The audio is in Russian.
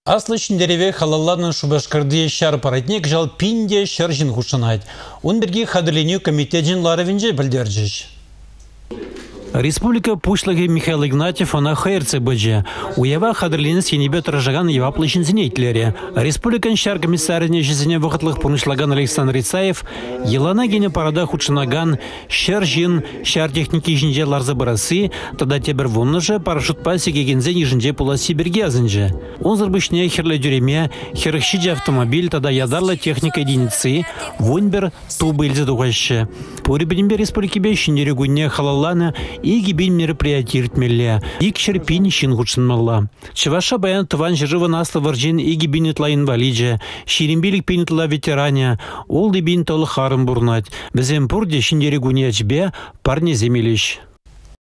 Аслышын дереве халалларның шубашкарды шар паратнек жал пинде шаржин хушанайт. Он берги хадырлению комитетжин ларовинже білдерджіш. Республика пушлаги Михаил Игнатьев она хайрце бэджи. Уява хадырлины сенебет ражаган еваплышын зинейтлере. Республикан шар комиссарыне жезіне вақытлық пунышлаган Александр Ицаев елана гене парада худшынаган шар жин, шар техники жинже ларзы барасы, тада тебір вонныжы парашют паси гегензе нижінже пула Сибирге азынжы. Он зарбышне херле дюреме, херхшиджи автомобиль, тада ядарлы техника единицы, воньбер тубы илзе дуғашы. По ребенембе республики бешін дерегуне халалланы иги бин мероприятий ртмелле, ик шерпин шин худшынмалла. Чеваша баян тыван жыржыва наслы варжин иги бинетла инвалидже, ширимбилик пинетла ветеране, олды бин толы харым бурнать. Безем пурде шиндерегуне ачбе парне земелищ.